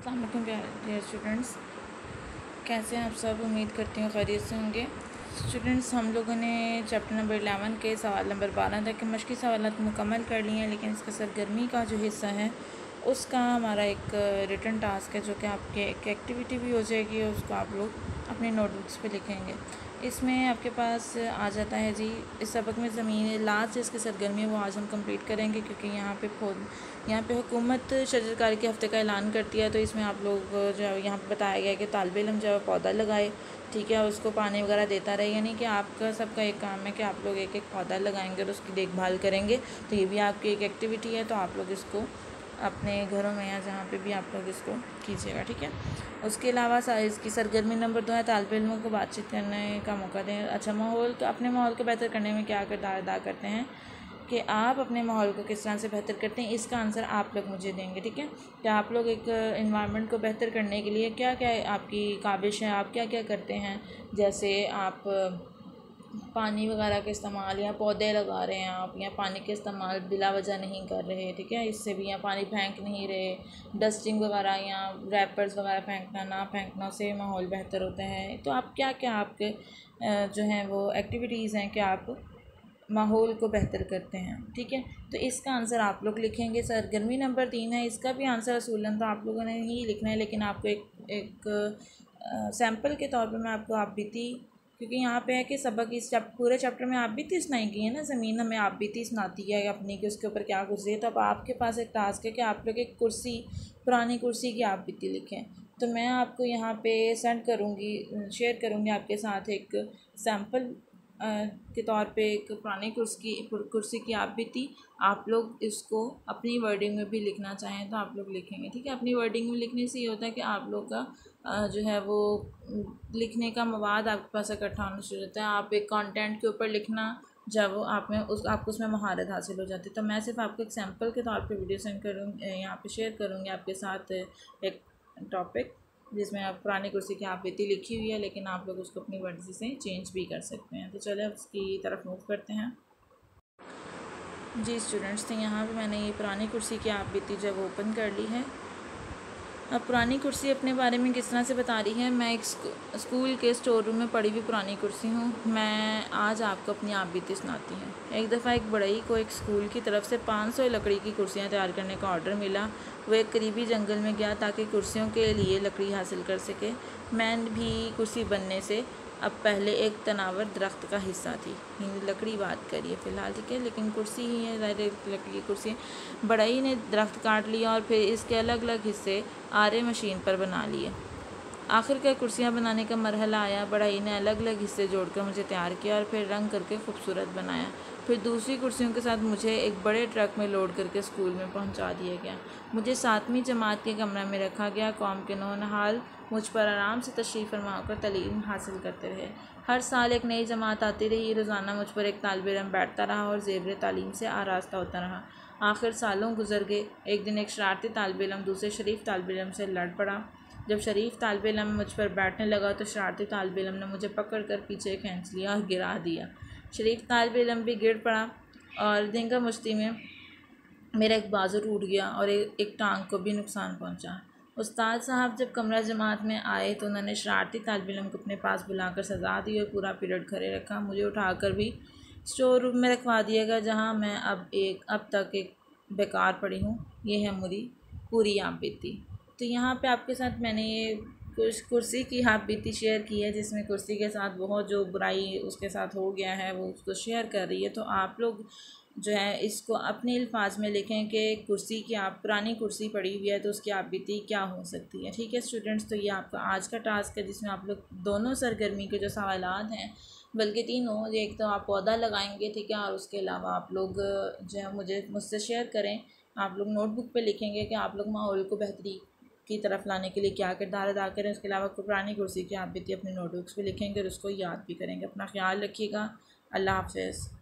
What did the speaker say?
अस्सलाम वालेकुम dear students, कैसे हैं आप सब। उम्मीद करती हूँ खैरियत से होंगे। स्टूडेंट्स, हम लोगों ने चैप्टर नंबर 11 के सवाल नंबर 12 तक के मश्की सवालात मुकम्मल कर लिए हैं, लेकिन इसका सरगर्मी का जो हिस्सा है उसका हमारा एक रिटन टास्क है, जो कि आपके एक एक्टिविटी भी हो जाएगी और उसको आप लोग अपने नोटबुक्स पे लिखेंगे। इसमें आपके पास आ जाता है जी, इस सबक में ज़मीन लास्ट इसकी सरगर्मी है वो आज हम कंप्लीट करेंगे, क्योंकि यहाँ पे हुकूमत शजरकारी के हफ़्ते का ऐलान करती है। तो इसमें आप लोग जो है यहाँ पे बताया गया है कि तालिब इल्म जो है पौधा लगाए, ठीक है, उसको पानी वगैरह देता रहे। यानी कि आपका सबका एक काम है कि आप लोग एक एक पौधा लगाएंगे और उसकी देखभाल करेंगे। तो ये भी आपकी एक एक्टिविटी है, तो आप लोग इसको अपने घरों में या जहाँ पे भी आप लोग इसको कीजिएगा, ठीक है। उसके अलावा इसकी सरगर्मी नंबर 2 है तालिब इल्मों को बातचीत करने का मौका दें। अच्छा, अपने माहौल को बेहतर करने में क्या किरदार अदा करते हैं, कि आप अपने माहौल को किस तरह से बेहतर करते हैं, इसका आंसर आप लोग मुझे देंगे, ठीक है। कि आप लोग एक इन्वायरमेंट को बेहतर करने के लिए क्या क्या आपकी काबिश है, आप क्या क्या करते हैं। जैसे आप पानी वगैरह का इस्तेमाल, या पौधे लगा रहे हैं आप, या पानी के इस्तेमाल बिला वजह नहीं कर रहे, ठीक है, इससे भी, या पानी फेंक नहीं रहे, डस्टिंग वगैरह या रैपर्स वगैरह फेंकना ना फेंकना से माहौल बेहतर होता है। तो आप क्या क्या आपके जो हैं वो एक्टिविटीज़ हैं कि आप माहौल को बेहतर करते हैं, ठीक है। तो इसका आंसर आप लोग लिखेंगे। सरगर्मी नंबर 3 है, इसका भी आंसर असूलन तो आप लोगों ने ही लिखना है, लेकिन आपको एक सैम्पल के तौर पे मैं आपको आप बीती, क्योंकि यहाँ पे है कि सबक इस पूरे चैप्टर में आप बीती सुनाई गई है ना, ज़मीन हमें आप बीती सुनाती है अपनी कि उसके ऊपर क्या गुजरी है। तो अब आपके पास एक टास्क है कि आप लोग एक पुरानी कुर्सी की आप बीती लिखें। तो मैं आपको यहाँ पे सेंड करूँगी, शेयर करूँगी आपके साथ एक सैम्पल के तौर पे एक पुरानी कुर्सी की आप बीती। आप लोग इसको अपनी वर्डिंग में भी लिखना चाहें तो आप लोग लिखेंगे, ठीक है। अपनी वर्डिंग में लिखने से ये होता है कि आप लोग का जो है वो लिखने का मवाद आपके पास इकट्ठा होना शुरू होता है। आप एक कंटेंट के ऊपर लिखना, जब वो आपको उसमें महारत हासिल हो जाती है। तो मैं सिर्फ आपको एक सैम्पल के तौर पे वीडियो सेंड करूँगी, यहाँ पे शेयर करूँगी आपके साथ एक टॉपिक, जिसमें आप पुरानी कुर्सी की आप बीती लिखी हुई है, लेकिन आप लोग उसको अपनी मर्ज़ी से चेंज भी कर सकते हैं। तो चलिए उसकी तरफ मूव करते हैं जी स्टूडेंट्स। तो यहाँ पे मैंने ये पुरानी कुर्सी की आप बीती जब ओपन कर ली है। अब पुरानी कुर्सी अपने बारे में किस तरह से बता रही है। मैं एक स्कूल के स्टोर रूम में पड़ी हुई पुरानी कुर्सी हूँ। मैं आज आपको अपनी आप बीती सुनाती हैं। एक दफ़ा एक बड़ई को एक स्कूल की तरफ से 500 लकड़ी की कुर्सियाँ तैयार करने का ऑर्डर मिला। वो एक करीबी जंगल में गया ताकि कुर्सियों के लिए लकड़ी हासिल कर सके। मैं भी कुर्सी बनने से अब पहले एक तनावर दरख्त का हिस्सा थी। लकड़ी बात करिए फ़िलहाल, ठीक है, लेकिन कुर्सी ही है, ज़ाहिर लकड़ी की कुर्सी है। बड़ई ने दरख्त काट लिया और फिर इसके अलग अलग हिस्से आरे मशीन पर बना लिए। आखिरकार कुर्सियाँ बनाने का मरहला आया। बड़ई ने अलग अलग हिस्से जोड़कर मुझे तैयार किया और फिर रंग करके खूबसूरत बनाया। फिर दूसरी कुर्सियों के साथ मुझे एक बड़े ट्रक में लोड करके स्कूल में पहुंचा दिया गया। मुझे 7वीं जमात के कमरे में रखा गया। कौम के नौनिहाल मुझ पर आराम से तशरीफ़ फरमा कर तालीम हासिल करते रहे। हर साल एक नई जमात आती रही। रोज़ाना मुझ पर एक तालिब इल्म बैठता रहा और ज़ेवर तालीम से आरास्ता होता रहा। आखिर सालों गुजर गए। एक दिन एक शरारती तालिब इल्म दूसरे शरीफ तालिब इल्म से लड़ पड़ा। जब शरीफ तालिब इल्म मुझ पर बैठने लगा तो शरारती तालिब इल्म ने मुझे पकड़कर पीछे खींच लिया और गिरा दिया। शरीफ तालिब इल्म भी गिर पड़ा और धींगा मुश्ती में मेरा एक बाजू टूट गया और एक टांग को भी नुकसान पहुंचा। उस्ताद साहब जब कमरा जमात में आए तो उन्होंने शरारती तालिब इल्म को अपने पास बुलाकर सज़ा दी और पूरा पीरियड खड़े रखा। मुझे उठाकर भी स्टोर रूम में रखवा दिया गया, जहाँ मैं अब तक एक बेकार पड़ी हूँ। ये है मेरी पूरी आप बीती। तो यहाँ पे आपके साथ मैंने ये कुछ कुर्सी की आप बीती शेयर की है, जिसमें कुर्सी के साथ बहुत जो बुराई उसके साथ हो गया है वो उसको शेयर कर रही है। तो आप लोग जो है इसको अपने अल्फाज में लिखें कि कुर्सी की आप पुरानी कुर्सी पड़ी हुई है तो उसकी आप बीती क्या हो सकती है, ठीक है स्टूडेंट्स। तो ये आपका आज का टास्क है, जिसमें आप लोग दोनों सरगर्मी के जो सवालात हैं, बल्कि तीनों, एक तो आप पौधा लगाएंगे, ठीक है, और उसके अलावा आप लोग जो है मुझसे शेयर करें। आप लोग नोटबुक पे लिखेंगे कि आप लोग माहौल को बेहतरी की तरफ लाने के लिए क्या किरदार अदा करें। उसके अलावा पुरानी कुर्सी की आप बीती अपने नोटबुक्स पे लिखेंगे और उसको याद भी करेंगे। अपना ख्याल रखिएगा। अल्लाह हाफ़िज़।